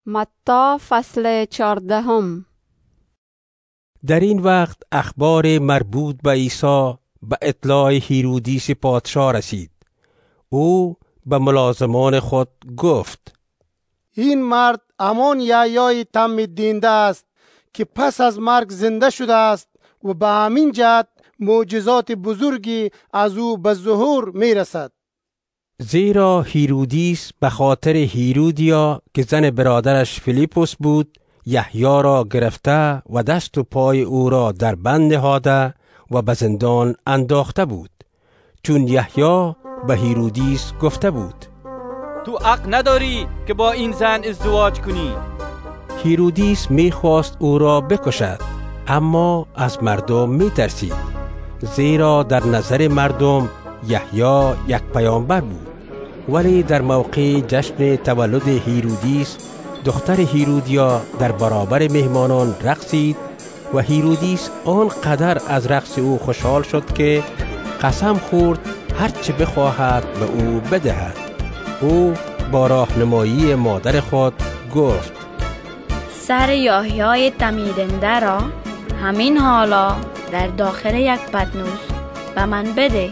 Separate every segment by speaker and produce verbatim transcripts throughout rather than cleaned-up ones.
Speaker 1: متی فصل چهاردهم.
Speaker 2: در این وقت اخبار مربوط به عیسی به اطلاع هیرودیس پادشاه رسید. او به ملازمان خود گفت:
Speaker 3: این مرد همان یحیای تمید دینده است که پس از مرگ زنده شده است و به همین جهت معجزات بزرگی از او به ظهور می رسد.
Speaker 2: زیرا هیرودیس به خاطر هیرودیا که زن برادرش فیلیپوس بود، یحیی را گرفته و دست و پای او را در بند نهاده و به زندان انداخته بود، چون یحیی به هیرودیس گفته بود:
Speaker 4: تو حق نداری که با این زن ازدواج کنی.
Speaker 2: هیرودیس میخواست او را بکشد، اما از مردم میترسید، زیرا در نظر مردم یحیی یک پیامبر بود. ولی در موقع جشن تولد هیرودیس، دختر هیرودیا در برابر مهمانان رقصید و هیرودیس آنقدر از رقص او خوشحال شد که قسم خورد هرچه بخواهد به او بدهد. او با راهنمایی مادر خود گفت:
Speaker 5: سر یحیای تمیدنده را همین حالا در داخل یک پتنوس به من بده.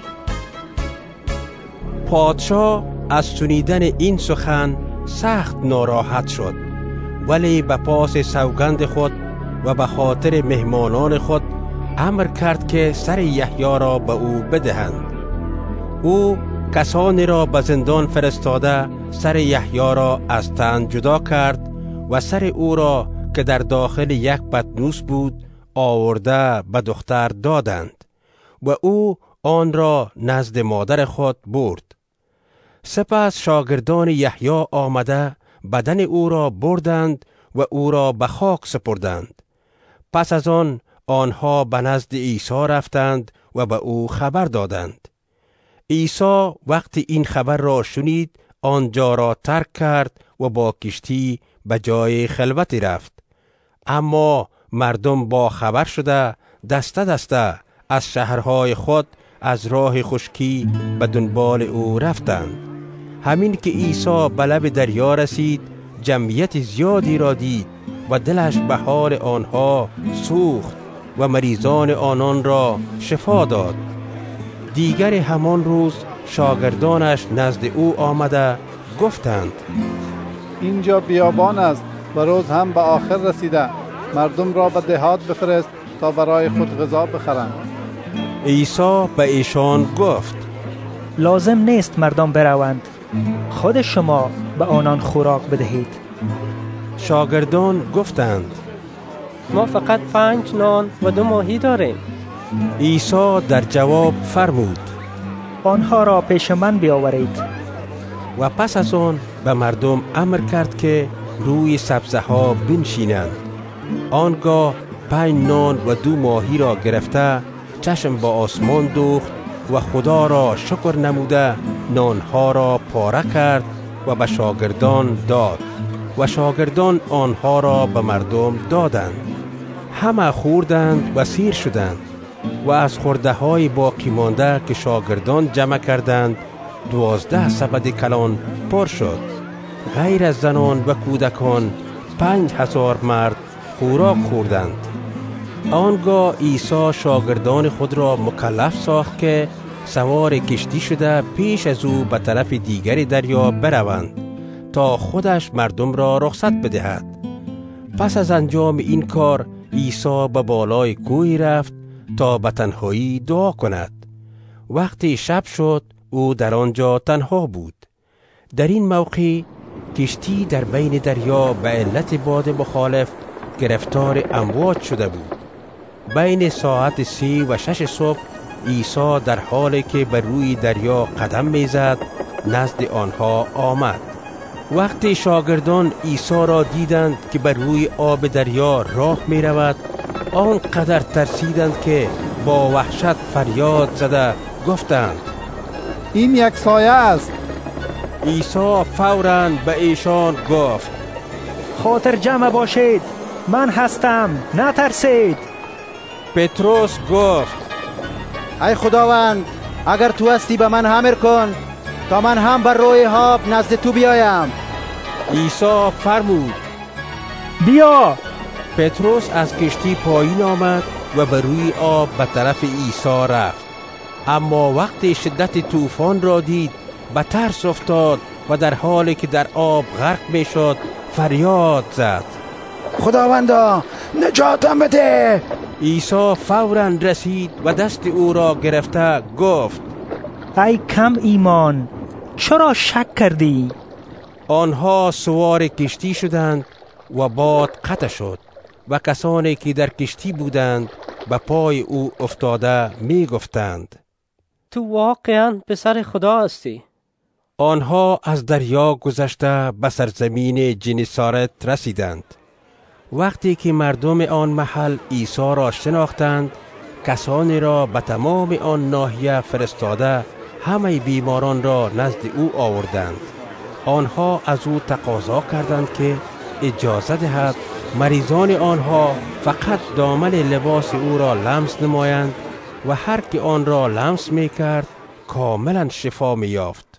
Speaker 2: پادشاه از شنیدن این سخن سخت ناراحت شد، ولی به پاس سوگند خود و به خاطر مهمانان خود امر کرد که سر یحیی را به او بدهند. او کسانی را به زندان فرستاده سر یحیی را از تن جدا کرد و سر او را که در داخل یک پتنوس بود آورده به دختر دادند و او آن را نزد مادر خود برد. سپس شاگردان یحیی آمده بدن او را بردند و او را به خاک سپردند. پس از آن آنها به نزد عیسی رفتند و به او خبر دادند. عیسی وقتی این خبر را شنید آنجا را ترک کرد و با کشتی به جای خلوتی رفت. اما مردم با خبر شده دسته دسته از شهرهای خود از راه خشکی به دنبال او رفتند. همین که عیسی به لب دریا رسید، جمعیت زیادی را دید و دلش به حال آنها سوخت و مریضان آنان را شفا داد. دیگر همان روز شاگردانش نزد او آمده گفتند:
Speaker 6: اینجا بیابان است و روز هم به آخر رسیده. مردم را به دهات بفرست تا برای خود غذا بخرند.
Speaker 2: عیسی به ایشان گفت:
Speaker 7: لازم نیست مردم بروند، خود شما به آنان خوراک بدهید.
Speaker 2: شاگردان گفتند:
Speaker 8: ما فقط پنج نان و دو ماهی داریم.
Speaker 2: عیسی در جواب فرمود:
Speaker 7: آنها را پیش من بیاورید.
Speaker 2: و پس از آن به مردم امر کرد که روی سبزه ها بنشینند. آنگاه پنج نان و دو ماهی را گرفته چشم با آسمان دوخت و خدا را شکر نموده نانها را پاره کرد و به شاگردان داد و شاگردان آنها را به مردم دادند. همه خوردند و سیر شدند و از خورده های باقی مانده که شاگردان جمع کردند دوازده سبد کلان پر شد. غیر از زنان و کودکان پنج هزار مرد خوراک خوردند. آنگاه عیسی شاگردان خود را مکلف ساخت که سوار کشتی شده پیش از او به طرف دیگر دریا بروند تا خودش مردم را رخصت بدهد. پس از انجام این کار عیسی به بالای کوهی رفت تا به تنهایی دعا کند. وقتی شب شد او در آنجا تنها بود. در این موقع کشتی در بین دریا به علت باد مخالف گرفتار امواج شده بود. بین ساعت سی و شش صبح عیسی در حالی که بر روی دریا قدم میزد نزد آنها آمد. وقتی شاگردان عیسی را دیدند که بر روی آب دریا راه می رود، آنقدر ترسیدند که با وحشت فریاد زده گفتند:
Speaker 6: این یک سایه است.
Speaker 2: عیسی فوراً به ایشان گفت:
Speaker 7: خاطر جمع باشید، من هستم، نترسید.
Speaker 2: پتروس گفت:
Speaker 3: ای خداوند، اگر تو هستی به من امر کن تا من هم بر روی آب نزد تو بیایم.
Speaker 2: عیسی فرمود:
Speaker 7: بیا.
Speaker 2: پتروس از کشتی پایین آمد و به روی آب به طرف عیسی رفت. اما وقتی شدت طوفان را دید به ترس افتاد و در حالی که در آب غرق می شد فریاد زد:
Speaker 9: خداوندا نجاتم بده.
Speaker 2: عیسی فوراً رسید و دست او را گرفته گفت:
Speaker 7: ای کم ایمان، چرا شک کردی؟
Speaker 2: آنها سوار کشتی شدند و باد قطع شد و کسانی که در کشتی بودند به پای او افتاده می گفتند:
Speaker 8: تو واقعا پسر خدا هستی.
Speaker 2: آنها از دریا گذشته به سرزمین جنیسارت رسیدند. وقتی که مردم آن محل عیسی را شناختند، کسانی را به تمام آن ناحیه فرستاده همه بیماران را نزد او آوردند. آنها از او تقاضا کردند که اجازه دهد مریضان آنها فقط دامن لباس او را لمس نمایند و هر که آن را لمس می کرد کاملا شفا می یافت.